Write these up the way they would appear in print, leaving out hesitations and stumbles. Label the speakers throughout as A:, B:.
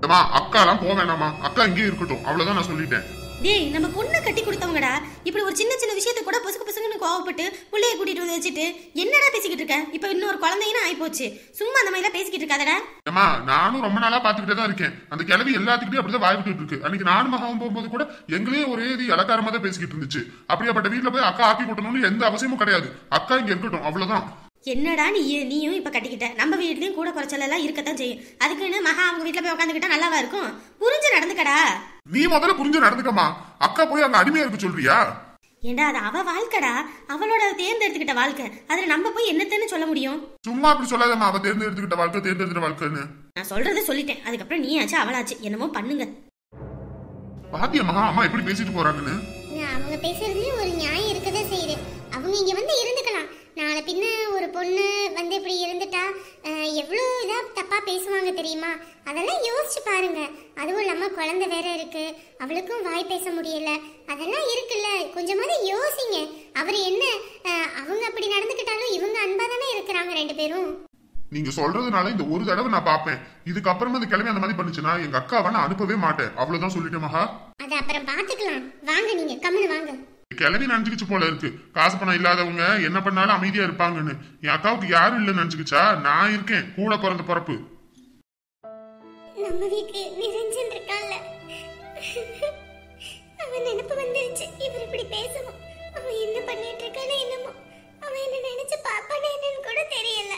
A: அக்கா எல்லாம் போக வேணாமா, அக்கா இங்கே இருக்கட்டும், அவ்வளவுதான் நான் சொல்லிட்டேன்.
B: டேய், நம்ம பொண்ணை கட்டி கொடுத்தவங்கடா, இப்படி ஒரு சின்ன சின்ன விஷயத்த கூட பொசுக்கு பொசுக்குன்னு கோவப்பட்டு புள்ளைய கூட்டிட்டு வந்து வச்சுட்டு என்னடா பேசிக்கிட்டு இருக்க? இப்ப இன்னொரு குழந்தைன்னு ஆயி போச்சு. சும்மா அந்த மாதிரி பேசிக்கிட்டு இருக்காதடா.
A: ஏமா, நானும் ரொம்ப நாளா பாத்துக்கிட்டே தான் இருக்கேன். அந்த கிழவி எல்லாத்துக்கிட்டையும் அப்படிதான் வாய் விட்டுட்டு இருக்கு. அன்னைக்கு நானும் மகாவும் போகும்போது கூட எங்களே ஒரே இலக்காரமா தான் பேசிக்கிட்டு இருந்துச்சு. அப்படியாப்பட்ட வீட்டுல போய் அக்கா ஆக்கி கொடுக்கணும்னு எந்த அவசியமும் கிடையாது. அக்கா இங்க இருக்கட்டும், அவ்வளவுதான்.
B: என்னடா நீயும் இப்ப கட்டிக்கிட்ட? நம்ம வீட்லயும் கூட குறைச்சல் எல்லாம் இருக்கத்தான் செய்யும். அதுக்குன்னு மகா அவங்க வீட்டுல போய் உட்காந்துக்கிட்டா நல்லாவா இருக்கும்? புரிஞ்சு நடந்துக்கடா.
A: நீ முதல்ல புரிஞ்சு நடந்துக்கமா. அக்கா போய் அங்க அடிமையா இருக்கு சொல்றியா?
B: ஏண்டா, அது அவ வாழ்க்கடா, அவளோட தேர்ந்தெடுத்துக்கிட்ட வாழ்க்கை. அதுல நம்ம போய் என்னத்தன்னு சொல்ல முடியும்?
A: சும்மா அப்படி சொல்லாதம்மா. அவ தேர்ந்தெடுத்துக்கிட்ட வாழ்க்கை தேர்ந்தெடுத்த வாழ்க்கைன்னு
B: நான் சொல்றதை சொல்லிட்டேன். அதுக்கப்புறம் நீ ஆச்சு அவளாச்சு, என்னமோ பண்ணுங்க.
A: பாத்தியா மகா அம்மா எப்படி பேசிட்டு போறாங்கன்னு?
C: அவங்க பேசுறதுலயும் ஒரு நியாயம் இருக்கதான் செய்யுது. அவங்க இங்க வந்து இருந்துக்கலாம். நாளை பின்ன ஒரு பொண்ணு வந்து இப்படி இருந்துட்டா எவ்வளோ இதா தப்பா பேசுவாங்க தெரியுமா? அதெல்லாம் யோசிச்சு பாருங்க. அதுவும் இல்லாம குழந்தை வேற இருக்கு, அவளுக்கும் வாய் பேச முடியல. அதெல்லாம் இருக்குல்ல, கொஞ்சமாவது யோசிங்க. அவர் என்ன அவங்க அப்படி நடந்துக்கிட்டாலும் இவங்க அன்பா தானே இருக்கிறாங்க ரெண்டு பேரும்.
A: நீங்க சொல்றதுனால இந்த ஒரு தடவை நான் பாப்பேன். இதுக்கப்புறமா அந்த கிழமை அந்த மாதிரி பண்ணுச்சுன்னா எங்க அக்காவை நான் அனுப்பவே மாட்டேன். அவ்வளவுதான் சொல்லிட்டேன் மகா.
C: அது அப்புறம் பாத்துக்கலாம். வாங்க, நீங்க கம்முனு வாங்க.
A: கிளவி நினைச்சுக்கிச்சு போல இருக்கு, காசு பணம் இல்லாதவங்க என்ன பண்ணாலும் அமைதியா இருப்பாங்கன்னு. என் அக்காவுக்கு யாரும் இல்ல நினைச்சுக்கிச்சா? நான் இருக்கேன், கூட பிறந்த பிறப்பு.
C: நம்ம வீட்டுக்கு நிரஞ்சன் இருக்கான்ல, அவன் நினைப்பு வந்துருச்சு. இவர் இப்படி பேசணும். அவன் என்ன பண்ணிட்டு இருக்கானே என்னமோ. அவன் என்ன நினைச்சு பாப்பானே என்னன்னு கூட தெரியல.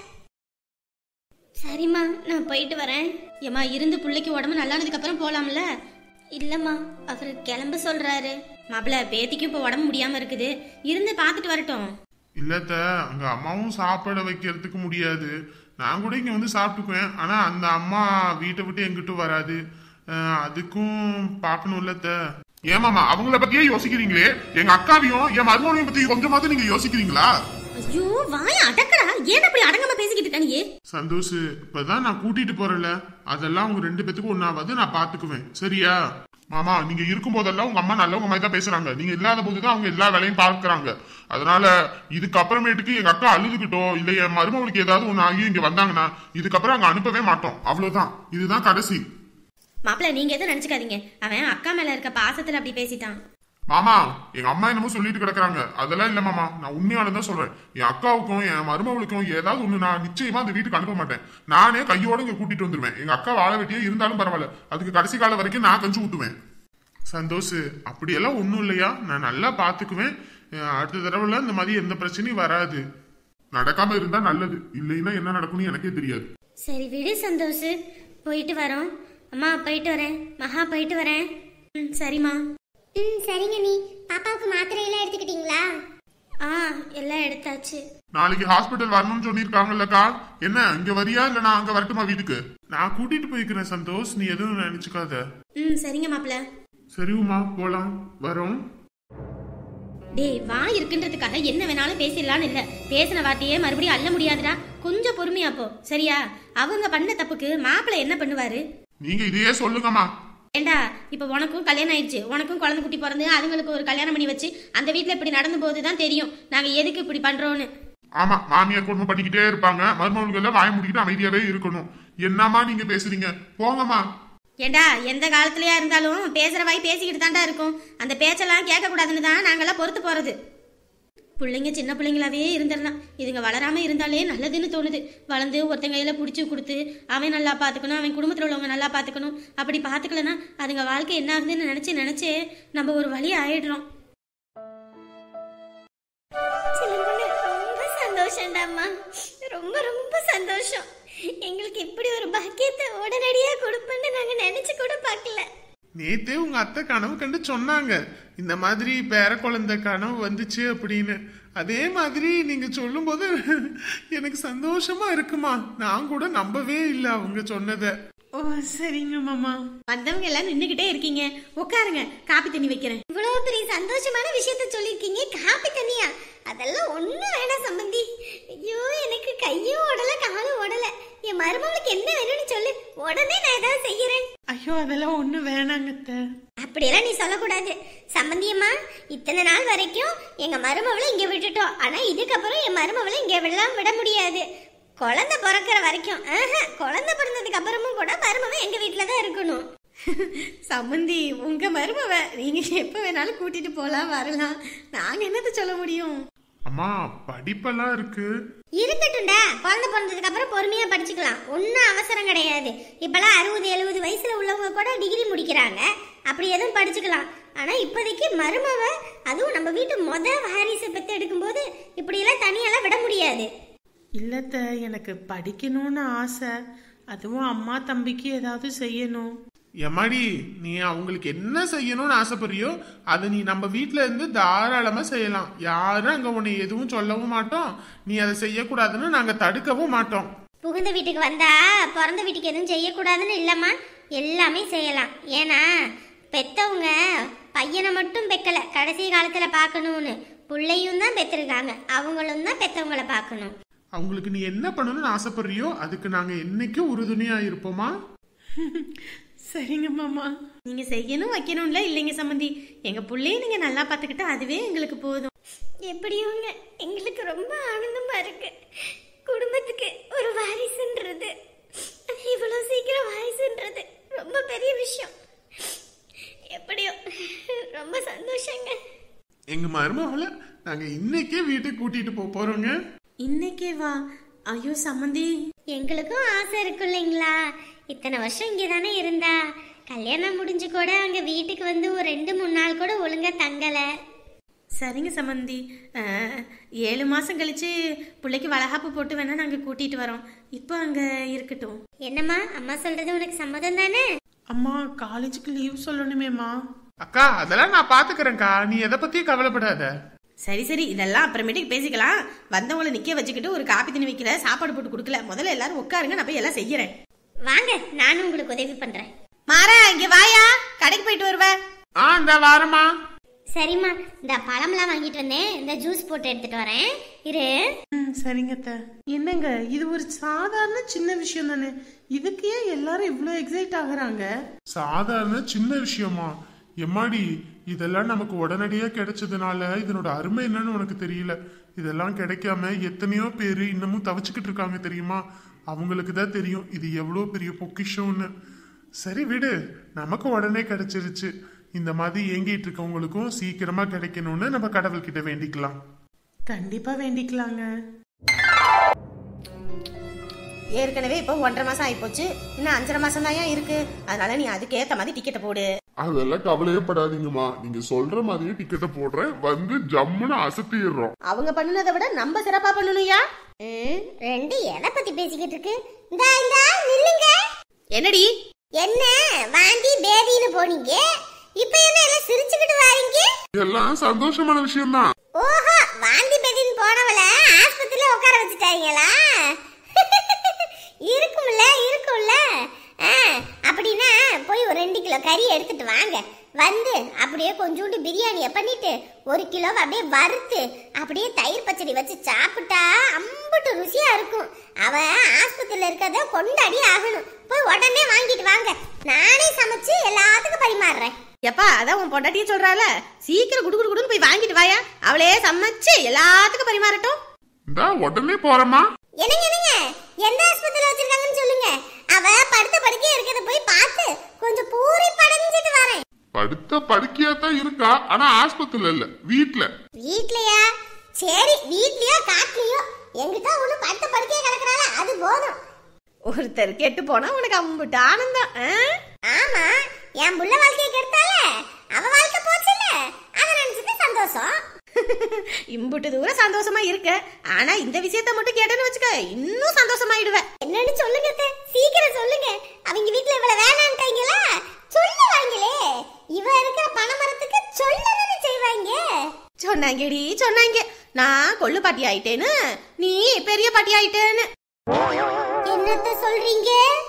B: சரிம்மா, நான் போயிட்டு வரேன். ஏமா, இருந்து பிள்ளைக்கு உடம்பு நல்லானதுக்கு அப்புறம் போலாம்ல? இல்லம்மா, அவர் கிளம்ப சொல்றாரு. மாப்பிள்ள, பேத்திக்கும் இப்ப உடம்பு முடியாம இருக்குது, இருந்து பாத்துட்டு வரட்டும்.
A: இல்லத்த, அங்க அம்மாவும் சாப்பாட வைக்கிறதுக்கு முடியாது. நான் கூட இங்க வந்து சாப்பிட்டுக்குவேன். ஆனா அந்த அம்மா வீட்டை விட்டு எங்கிட்டும் வராது. அதுக்கும் பாக்கணும் இல்லத்த. ஏமாமா, அவங்கள பத்தியே யோசிக்கிறீங்களே, எங்க அக்காவையும் என் மருமகனையும் பத்தி கொஞ்சமாவது நீங்க யோசிக்கிறீங்களா?
B: ஐயோ, வாய அடக்கடா. ஏன் அப்படி அடங்காம பேசிக்கிட்டு இருக்க நீ?
A: சந்தோஷ், இப்பதான் நான் கூட்டிட்டு போறேன்ல, அதெல்லாம் உங்க ரெண்டு பேத்துக்கும் ஒன்னாவது நான் பாத்துக்குவேன், சரியா? மாமா, நீங்க இருக்கும் போதெல்லாம் உங்க அம்மா நல்லவங்க மாதிரி தான் பேசுறாங்க. நீங்க இல்லாத போதுதான் அவங்க எல்லா வேலையும் பார்க்கறாங்க. அதனால இதுக்கு அப்புறமேட்டுக்கு எங்க அக்கா அழுதுகிட்டோ இல்ல என் மருமகளுக்கு ஏதாவது ஒண்ணு ஆகி இங்க வந்தாங்கன்னா இதுக்கப்புறம் அங்க அனுப்பவே மாட்டோம். அவ்வளவுதான், இதுதான் கடைசி.
B: மாப்பிள்ள, நீங்க எதுவும் நினைச்சுக்காதீங்க. அவன் அக்கா மேல இருக்க பாசத்துல அப்படி பேசிட்டான்.
A: மாமா, எங்க அம்மா என்னமோ சொல்லிட்டு கிடக்குறாங்க. அதெல்லாம் இல்ல மாமா, நான் உண்மையானதான் சொல்றேன். என் அக்காவுக்கும் என் மருமகளுக்கும் ஏதாவது ஒண்ணு நான் நிச்சயமா அந்த வீட்டுக்கு அனுப்ப மாட்டேன். நானே கையோட இங்க கூட்டிட்டு வந்துருவேன். எங்க அக்கா வாழ வெட்டியே இருந்தாலும் பரவாயில்ல, அதுக்கு கடைசி காலம் வரைக்கும் நான் கஞ்சி ஊட்டுவேன். சந்தோஷ், அப்படியெல்லாம் ஒண்ணும் இல்லையா, நான் நல்லா பாத்துக்குவேன். அடுத்த தடவை இந்த மாதிரி எந்த பிரச்சனையும் வராது. நடக்காம இருந்தா நல்லது, இல்லைன்னா என்ன நடக்கும்னு எனக்கே தெரியாது.
B: சரி விடு சந்தோஷ், போயிட்டு வரோம். அம்மா போயிட்டு வரேன். மகா போயிட்டு வரேன். சரிம்மா.
C: சரிங்க. நீ பாப்பாவுக்கு மாத்திரை எல்லாம் எடுத்துக்கிட்டீங்களா?
B: எல்லாம் எடுத்தாச்சு.
A: நாளைக்கு ஹாஸ்பிட்டல் வரணும்னு சொல்லிருக்காங்கல்லக்கா, என்ன இங்க வரியா இல்ல நான் அங்க வரட்டுமா வீட்டுக்கு? நான் கூட்டிட்டு போய்க்கிறேன் சந்தோஷ், நீ எதுவும் நினைச்சுக்காத.
B: சரிங்க மாப்பிள்ள.
A: சரிவுமா, போலாம், வரோம்.
B: டேய், வா இருக்குன்றதுக்காக என்ன வேணாலும் பேசிடலான்னு இல்ல. பேசின வார்த்தையே மறுபடியும் அள்ள முடியாதுடா. கொஞ்சம் பொறுமையா போ, சரியா? அவங்க பண்ண தப்புக்கு மாப்பிள்ள என்ன பண்ணுவாரு?
A: நீங்க இதையே சொல்லுங்கம்மா.
B: ஏண்டா, இப்ப உனக்கும் கல்யாணம் ஆயிடுச்சு, உனக்கும் குழந்தை குட்டி பிறந்து அதுங்களுக்கு ஒரு கல்யாணம் பண்ணி வச்சு அந்த வீட்டுல இப்படி நடந்து போதுதான் தெரியும் நாங்க எதுக்கு இப்படி பண்றோம்னு.
A: ஆமா, மாமியார் குடும்பம் பண்ணிக்கிட்டே இருப்பாங்க, மருமகளுக்கு எல்லாம் வாய முடிக்கிட்டு அமைதியாவே இருக்கணும். என்னம்மா நீங்க பேசுறீங்க? போங்கம்மா.
B: ஏண்டா, எந்த காலத்துலயா இருந்தாலும் பேசுற வாய் பேசிக்கிட்டு தாண்டா இருக்கும். அந்த பேச்செல்லாம் கேட்க கூடாதுன்னு தான் நாங்கெல்லாம் பொறுத்து போறது. பிள்ளைங்க சின்ன பிள்ளைங்களாவே இருந்துடலாம், இதுங்க வளராம இருந்தாலே நல்லதுன்னு தோணுது. வளர்ந்து ஒருத்தங்க கையில பிடிச்சி கொடுத்து அவன் நல்லா பாத்துக்கணும், அவன் குடும்பத்துல உள்ளவங்க நல்லா பாத்துக்கணும். அப்படி பாத்துக்கலன்னா அதுங்க வாழ்க்கை என்ன ஆகுதுன்னு நினைச்சே நம்ம ஒரு வழி ஆயிடுறோம்.
C: ரொம்ப சந்தோஷம்டாம்மா, ரொம்ப ரொம்ப சந்தோஷம். எங்களுக்கு இப்படி ஒரு பாக்கியத்தை உடனடியா கொடுப்பேன்னு நாங்க நினைச்சு கூட பார்க்கல.
A: நேத்தே உங்க அத்தை கனவு கண்டு சொன்னாங்க, இந்த மாதிரி பேர குழந்தை கனவு வந்துச்சு அப்படின்னு. அதே மாதிரி நீங்க சொல்லும் போது எனக்கு சந்தோஷமா இருக்குமா. நான் கூட நம்பவே இல்லை அவங்க சொன்னதை.
D: ஓ சரிங்க மாமா.
B: வந்தவங்க எல்லாம் நின்னுகிட்டே இருக்கீங்க, உட்காருங்க, காப்பி தண்ணி வைக்கிறேன்.
C: இவ்வளவு பெரிய சந்தோஷமான விஷயத்த சொல்லிருக்கீங்க, காப்பி தண்ணியா? அதெல்லாம் ஒண்ணும் வேணாம் சம்பந்தி. ஐயோ, எனக்கு கையும் ஓடல காலும் ஓடல. என் மருமகளுக்கு என்ன வேணும்னு சொல்லு, உடனே நான் ஏதாவது செய்யறேன்.
D: ஐயோ, அதெல்லாம் ஒண்ணும் வேணாங்கத்த.
C: அப்படியெல்லாம் நீ சொல்லக்கூடாது சம்பந்தியம்மா. இத்தனை நாள் வரைக்கும் எங்க மருமவளை இங்க விட்டுட்டோம், ஆனா இதுக்கப்புறம் என் மருமவளை இங்க விட முடியாது. குழந்தை பிறக்கிற வரைக்கும் குழந்தை பிறந்ததுக்கு அப்புறமும் கூட மருமவ எங்க வீட்டுல தான் இருக்கணும்.
B: சம்மந்தி உங்க மருமவ நீங்க எப்ப வேணாலும் கூட்டிட்டு போலாம் வரலாம், நாங்க என்னது சொல்ல முடியும்?
A: அம்மா படிப்பெல்லாம் இருக்கு.
C: இருக்கட்டும்டா, குழந்தை பிறந்ததுக்கு அப்புறம் பொறுமையா படிச்சுக்கலாம், ஒன்னும் அவசரம் கிடையாது. இப்பெல்லாம் 60-70 வயசுல உள்ளவங்க கூட டிகிரி முடிக்கிறாங்க, அப்படி எதுவும் படிச்சுக்கலாம். ஆனா இப்போதைக்கு மருமவ, அதுவும் நம்ம வீட்டு வாரிசை பெற்று எடுக்கும்போது இப்படியெல்லாம் தனியெல்லாம் விட முடியாது.
D: இல்லத்த, எனக்கு படிக்கணும்னு ஆசை, அதுவும் அம்மா தம்பிக்கு ஏதாவது செய்யணும்.
A: எம்மாடி, நீ அவங்களுக்கு என்ன செய்யணும்னு ஆசைப்படுறியோ அதை நீ நம்ம வீட்டுல இருந்து தாராளமா செய்யலாம். யாரும் அங்க உன்னை எதுவும் சொல்லவும் மாட்டோம், நீ அதை செய்யக்கூடாதுன்னு நாங்க தடுக்கவும் மாட்டோம்.
C: புகுந்த வீட்டுக்கு வந்தா பிறந்த வீட்டுக்கு எதுவும் செய்யக்கூடாதுன்னு இல்லம்மா, எல்லாமே செய்யலாம். ஏன்னா பெத்தவங்க பையனை மட்டும் பெக்கல, கடைசி காலத்துல பார்க்கணும்னு பிள்ளையும் தான் பெற்றிருக்காங்க, அவங்களும் தான் பெத்தவங்களை பார்க்கணும்.
A: அவங்களுக்கு நீ என்ன பண்ணணும்னு ஆசைப்படுறியோ அதுக்கு நாங்க என்னைக்கும் உறுதுணையா இருப்போமா?
D: சரிங்க மாமா.
B: நீங்க செய்யணும் வைக்கணும்ல இல்லைங்க சம்மந்தி, எங்க புள்ளைய நீங்க நல்லா பாத்துக்கிட்டா அதுவே எங்களுக்கு போதும்.
C: எப்படியோங்க எங்களுக்கு ரொம்ப ஆனந்தமா இருக்கு. குடும்பத்துக்கு ஒரு வாரிசுன்றது, இவ்வளவு சீக்கிரம் வாரிசுன்றது ரொம்ப பெரிய விஷயம். எப்படியோ ரொம்ப சந்தோஷங்க.
A: எங்க மருமகளை நாங்க இன்னைக்கே வீட்டுக்கு கூட்டிட்டு போறோங்க.
B: இன்னைக்கே வா? ஐயோ சம்மந்தி,
C: எங்களுக்கும் ஆசை இருக்கும் இல்லைங்களா? இத்தனை வருஷம் இங்கே தானே இருந்தா, கல்யாணம் முடிஞ்சு கூட அங்கே வீட்டுக்கு வந்து ஒரு 2-3 நாள் கூட ஒழுங்கா தங்கலை.
B: சரிங்க சம்மந்தி, 7 மாசம் கழிச்சு பிள்ளைக்கு வளகாப்பு போட்டு வேணா நாங்க கூட்டிட்டு வரோம், இப்போ அங்க இருக்கட்டும்.
C: என்னம்மா, அம்மா சொல்றது உனக்கு சம்மதம் தானே?
D: அம்மா காலேஜுக்கு லீவ் சொல்லணுமேம்மா.
A: அக்கா அதெல்லாம் நான் பாத்துக்கிறேன்க்கா, நீ எதை பத்தியும் கவலைப்படாத.
B: சரி சரி, இதெல்லாம் அப்புறமேட்டுக்கு பேசிக்கலாம். வந்தவங்களை நிக்க வச்சுக்கிட்டு ஒரு காப்பி தண்ணி வைக்கல, சாப்பாடு போட்டு கொடுக்கல, முதல்ல எல்லாரும் உட்காருங்க, நான் போய் எல்லாம் செய்யறேன்.
C: வாங்க, நானும் உங்களுக்கு உதவி பண்றேன்.
B: மாறா, இங்க வாயா, கடைக்கு போயிட்டு வருவேன்.
A: இந்த வாரமா.
C: சரிம்மா, இந்த பழம்லாம் வாங்கிட்டு வந்தேன், இந்த ஜூஸ் போட்டு எடுத்துட்டு வரேன், இரு.
D: சரிங்க அத்தை. என்னங்க, இது ஒரு சாதாரண சின்ன விஷயம் தானே, இதுக்கு ஏன் எல்லாரும் இவ்வளவு எக்ஸைட் ஆகுறாங்க?
A: சாதாரண சின்ன விஷயமா? எம்மாடி, இதெல்லாம் நமக்கு உடனடியா கிடைச்சதுனால இதனோட அருமை என்னன்னு உனக்கு தெரியல. இதெல்லாம் கிடைக்காம எத்தனையோ பேரு இன்னமும் தவிச்சுக்கிட்டு இருக்காங்க தெரியுமா? அவங்களுக்கு தான் தெரியும் இது எவ்வளவு பெரிய பொக்கிஷம்னு. சரி விடு, நமக்கு உடனே கிடைச்சிருச்சு. இந்த மாதிரி ஏங்கிட்டு இருக்கவங்களுக்கும் சீக்கிரமா கிடைக்கணும்னு நம்ம கடவுள்கிட்ட வேண்டிக்கலாம்.
D: கண்டிப்பா வேண்டிக்கலாங்க.
B: ஏற்கனவே இப்போ 1.5 மாசம் ஆயிப்போச்சு, இன்னும் 5.5 மாசம் தான் இருக்கு. அதனால நீ அதுக்கேத்த மாதிரி டிக்கெட்டை போடு.
A: அதெல்லாம் கவலையே படாதீங்கம்மா, நீங்க சொல்ற மாதிரியே டிக்கெட்டை போடுறேன், வந்து ஜம்முன்னு அசத்திடுறோம்.
B: அவங்க பண்ணுனதை விட நம்ம சிறப்பா பண்ணணும்யா.
C: ரெண்டு எதை பத்தி பேசிக்கிட்டு இருக்கு? இந்தா நில்லுங்க.
B: என்னடி?
C: என்ன வாந்தி பேதின்னு போனீங்க, இப்ப என்ன எல்லாம் சிரிச்சுக்கிட்டு வாரீங்க?
A: எல்லாம் சந்தோஷமான விஷயம் தான்.
C: ஓஹோ, வாந்தி பேதின்னு போனவள ஆஸ்பத்திரியில உட்கார வச்சுட்டாங்களா? இருக்கும்ல. அப்படின்னா போய் ஒரு 2 கிலோ கறி எடுத்துட்டு வாங்க, வந்து அப்படியே கொஞ்சோண்டு பிரியாணியை பண்ணிட்டு 1 கிலோ அப்படியே வறுத்து அப்படியே தயிர் பச்சடி வச்சு சாப்பிட்டா அம்புட்டு ருசியா இருக்கும். அவ ஆஸ்பத்திரியில இருக்கத கொண்டாடி ஆகணும். போய் உடனே வாங்கிட்டு வாங்க, நானே சமைச்சு எல்லாத்துக்கும் பரிமாறுறேன்.
B: எப்பா, அதான் உன் பொண்டாட்டியே சொல்றால, சீக்கிரம் குடு குடு குடுன்னு போய் வாங்கிட்டு வாயா, அவளே சமைச்சு எல்லாத்துக்கும் பரிமாறட்டும்.
A: இந்தா உடனே போறமா.
C: என்னங்க எந்த ஆஸ்பத்திரியில வச்சிருக்காங்கன்னு சொல்லுங்க, அவ படுத்த படுக்கையா இருக்கத போய் பார்த்து கொஞ்சம் பூரி படைஞ்சிட்டு வரேன்.
A: படுத்த படுக்கையா தான் இருக்கா, ஆனா ஆஸ்பத்திரியில இல்ல, வீட்லயா?
C: சரி, வீட்லயோ காட்டுலயோ, எங்கிட்ட ஒண்ணு படுத்த படுக்கையா கிடக்குறால அது போதும்.
B: ஒருத்தர் கெட்டு போனா உனக்கு அம்புட்டு ஆனந்தம்.
C: ஆமா, என் புள்ள வாழ்க்கையை கெடுத்தால அவ வாழ்க்கை போச்சுல்ல, அத நினைச்சிட்டு சந்தோஷம்.
B: இம்புட்டு தூரம் சந்தோஷமா இருக்க, ஆனா இந்த விஷயத்த மட்டும் கேட்டேன்னு வச்சுக்க இன்னும் சந்தோஷமாயிடுவேன்.
C: என்னன்னு சொல்லுங்க, சீக்கிரம் சொல்லுங்க. அவங்க வீட்டுல இவ்வளவு வேணான்ட்டாங்களா? சொல்லுவாங்களே, இவ இருக்கிற பணமரத்துக்கு சொல்லணும்னு செய்வாங்க.
B: சொன்னாங்க நான் கொள்ளு பாட்டி ஆயிட்டேன்னு, நீ பெரிய பாட்டி ஆயிட்டேன்னு.
C: என்னத்த சொல்றீங்க?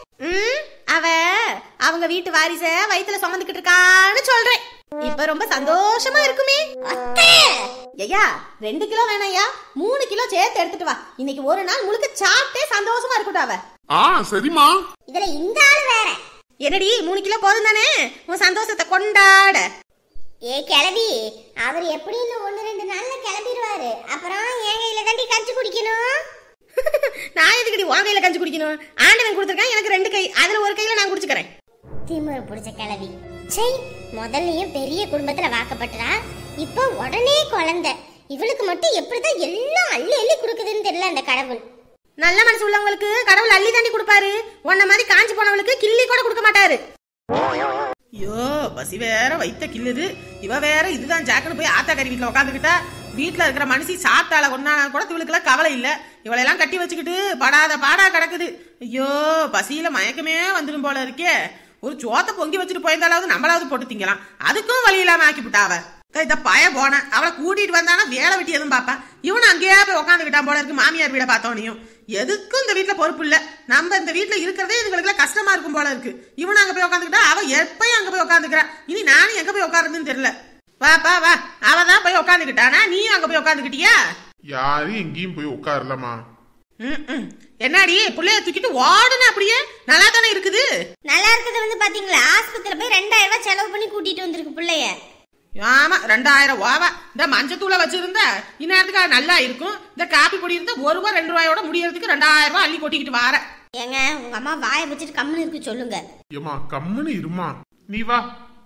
B: அவங்க வீட்டு வாரிச வயித்துல சுமந்துக்கிட்டு இருக்கான்னு சொல்றேன். இப்ப ரொம்ப சந்தோஷமா இருக்குமே. ஐயா 2 கிலோ வேணாயா, 3 கிலோ சேர்த்து எடுத்துட்டு வா. இன்னைக்கு ஒரு நாள் முழுக்க சாப்பிட்டே சந்தோஷமா இருக்கட்டும் அவ.
A: சரிமா.
C: இதுல இந்த ஆளு வேற.
B: என்னடி 3 கிலோ போதும் தானே உன் சந்தோஷத்தை கொண்டாட?
C: ஏ கிளவி, அவர் எப்படி இன்னும் 1-2 நாள்ல கிளம்பிடுவாரு. அப்புறம் என் கையில தாண்டி கஞ்சி குடிக்கணும்.
B: நான் எதுக்கடி உன் கையில கஞ்சி குடிக்கணும்? ஆண்டவன் கொடுத்துருக்கான் எனக்கு 2 கை, அதுல ஒரு கையில நான் குடிச்சுக்கிறேன்.
C: திமிரு பிடிச்ச கிளவி. சை, முதல்லயும் பெரிய குடும்பத்துல வாக்கப்பட்டா, இப்போ உடனே குழந்தை. இவளுக்கு மட்டும் எப்படிதான் எல்லாம் அள்ளி அள்ளி கொடுக்குதுன்னு தெரியல அந்த கடவுள்.
B: நல்ல மனசு உள்ளவங்களுக்கு கடவுள் அள்ளி தாண்டி கொடுப்பாரு. உன்ன மாதிரி காஞ்சி போனவளுக்கு கிள்ளி கூட கொடுக்க மாட்டாரு.
D: ஐயோ, பசி வேற வைத்த கில்லுது. இவ வேற இதுதான் ஜாக்குன்னு போய் ஆத்தாக்காரி வீட்டுல உட்காந்துக்கிட்டா. வீட்டுல இருக்கிற மனுஷி சாப்பிட்டால கொண்டானா கூட இவளுக்குலாம் கவலை இல்ல. இவளையெல்லாம் கட்டி வச்சுக்கிட்டு படாத பாடா கிடக்குது. ஐயோ, பசியில மயக்கமே வந்துடும் போல இருக்கே. ஒரு சோத்தை பொங்கி வச்சுட்டு போயிருந்தாலாவது நம்மளாவது போட்டு திங்கலாம். அதுக்கும் வழி இல்லாம ஆக்கிவிட்டாவ. இந்த பய போன அவளை கூட்டிட்டு வந்தானா வேலை வெட்டி எதுவும் பாப்பா. இவனு அங்கேயே போய் உட்காந்துக்கிட்டான் போல இருக்கு. மாமியார் வீட பார்த்தோனையும் எதுக்கும் இந்த வீட்டுல பொறுப்பு இல்ல. நம்ம இந்த வீட்டுல இருக்கிறதே இதுகளுக்கு கஷ்டமா இருக்கும் போல இருக்கு. இவனு அங்க போய் உட்காந்துக்கிட்டா, அவ எப்பயும் அங்க போய் உட்காந்துக்கிறா. இனி நானும் எங்க போய் உட்காருன்னு தெரியல. வாப்பா வா, அவதான் போய் உட்காந்துக்கிட்டானா, நீ அங்க போய் உட்காந்துக்கிட்டியா?
A: யாரும் எங்கேயும் போய் உட்காரலமா.
D: என்னடி புள்ளைய தூக்கிட்டு ஓடுன? அப்படியே நல்லா தானே இருக்குது.
B: நல்லா இருக்கிறது பாத்தீங்களா, ஆஸ்பத்திரியில போய் 2000 ரூபாய் செலவு பண்ணி கூட்டிட்டு வந்திருக்கு பிள்ளைய.
D: ஆமா, 2000 ரூபாவா? இந்த மஞ்சத்தூளை வச்சிருந்த இந்நேரத்துக்கு நல்லா இருக்கும். இந்த காப்பி பொடி இருந்தா 1 ரூபாய் 2 ரூபாயோட முடியறதுக்கு 2000 ரூபாய் அள்ளி கொட்டிக்கிட்டு வார.
B: ஏங்க, உங்க அம்மா வாயை வச்சுட்டு கம்முன்னு இருக்கு சொல்லுங்க.
A: ஏமா கம்முன்னு இருமா, நீ வா.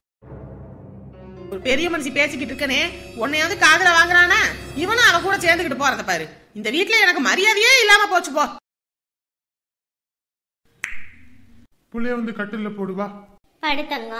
D: ஒரு பெரிய மனுஷி பேசிக்கிட்டு இருக்கனே, உன்னையாவது காதுல வாங்குறானா? இவனும் அவ கூட சேர்ந்துக்கிட்டு போறத பாரு. இந்த வீட்டுல எனக்கு மரியாதையே இல்லாம போச்சு போ.
A: புள்ளைய வந்து கட்டில போடுவா.
B: படுத்தங்க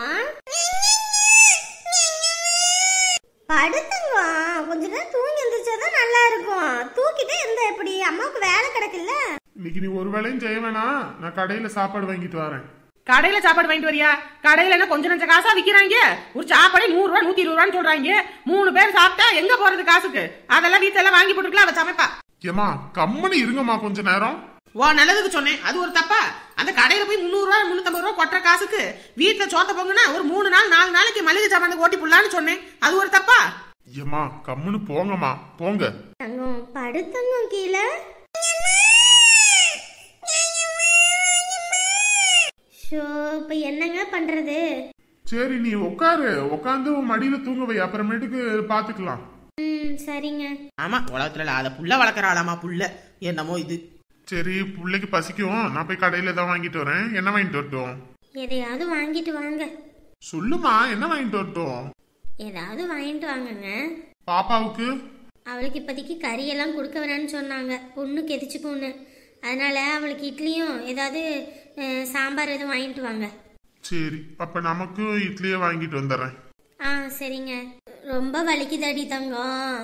B: படுத்தங்க, கொஞ்ச நேரம் தூங்கி எந்திரிச்சாதான் நல்லா இருக்கும். தூக்கிட்டே இருந்தா எப்படி? அம்மாவுக்கு வேலை கிடக்குல்ல.
A: இன்னைக்கு நீ ஒரு வேளையும் செய்ய வேணாம், நான் கடையில சாப்பாடு வாங்கிட்டு வரேன்.
D: கடையில சாப்பாடு வாங்கிட்டு வரியா? கடையில என்ன கொஞ்ச நஞ்ச காசா விக்கிறாங்க? ஒரு சாப்பாடு 100 ரூபாய் 120 ரூபான்னு சொல்றாங்க. 3 பேர் சாப்பிட்டா எங்க போறது காசுக்கு? அதெல்லாம் வீட்டுல எல்லாம் வாங்கி போட்டுக்கலாம், அவ சமைப்பா.
A: ஏமா கம்முன்னு இருங்கம்மா கொஞ்ச நேரம்.
D: ஓ, நல்லதுக்கு சொன்னேன், அது ஒரு தப்பா? அந்த கடையில போய் 300 ரூபாய் 350 ரூபாய் கொட்டுற காசுக்கு வீட்டுல சோத்த பொங்குனா ஒரு 3 நாள் 4 நாளைக்கு மளிகை சாமான் ஓட்டி புள்ளான்னு சொன்னேன், அது ஒரு தப்பா?
A: ஏமா கம்முன்னு போங்கம்மா, போங்க.
B: படுத்தங்க கீழே. இப்ப என்னங்க பண்றது?
A: சரி நீ உட்காரு, உட்காந்து மடியில தூங்க வை, அப்புறமேட்டுக்கு பாத்துக்கலாம்.
B: சரிங்க.
D: ஆமா, உலகத்துல அத புள்ள வளர்க்கறாளாமா புள்ள, என்னமோ இது.
A: சரி, பிள்ளைக்கு பசிக்கும், நான் போய் கடையில தான் வாங்கிட்டு வரேன். என்ன வாங்கிட்டு வரட்டும்?
B: எதையாவது வாங்கிட்டு வாங்க.
A: சொல்லுமா, என்ன வாங்கிட்டு வரட்டும்?
B: ஏதாவது வாங்கிட்டு வாங்கங்க.
A: பாப்பாவுக்கு?
B: அவளுக்கு இப்போதைக்கு கறியெல்லாம் கொடுக்க வேணான்னு சொன்னாங்க, பொண்ணு கெதிச்சுக்கும்னு. அதனால அவளுக்கு இட்லியும் ஏதாவது சாம்பார் எதுவும் வாங்கிட்டு வாங்க.
A: சரி, அப்ப நமக்கு இட்லியே வாங்கிட்டு வந்துடுறேன்.
B: சரிங்க. ரொம்ப வலிக்குதடி தங்கம்.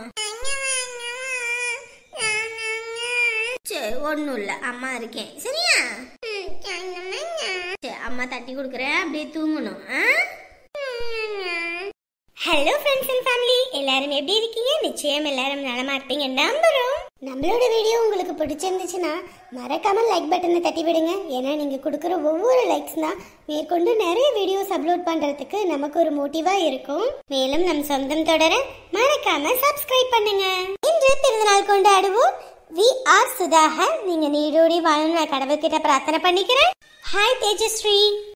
B: சரி, ஒன்றும் இல்லை, அம்மா இருக்கேன். சரியா? சரி, அம்மா தட்டி கொடுக்குறேன், அப்படியே தூங்கணும்.
C: ஹலோ ஃப்ரெண்ட்ஸ் அண்ட் ஃபேமிலி, எல்லாரும் எப்படி இருக்கீங்க? நிச்சயம் எல்லாரும் நலமா இருப்பீங்க நம்புறோம். நம்மளோட வீடியோ உங்களுக்கு பிடிச்சிருந்துச்சுன்னா மறக்காம லைக் பட்டனை தட்டி விடுங்க. ஏன்னா நீங்க கொடுக்குற ஒவ்வொரு லைக்ஸ் தான் மேற்கொண்டு நிறைய வீடியோஸ் அப்லோட் பண்றதுக்கு நமக்கு ஒரு மோட்டிவா இருக்கும். மேலும் நம் சொந்தம் தொடர மறக்காம சப்ஸ்கிரைப் பண்ணுங்க. இன்று பிறந்தநாள் கொண்டாடுவோம். V R Sudhakar. நீங்க நீடோடி வாழணும் நான் கடவுள்கிட்ட பிரார்த்தனை பண்ணிக்கிறேன். ஹாய் தேஜஸ்ரீ.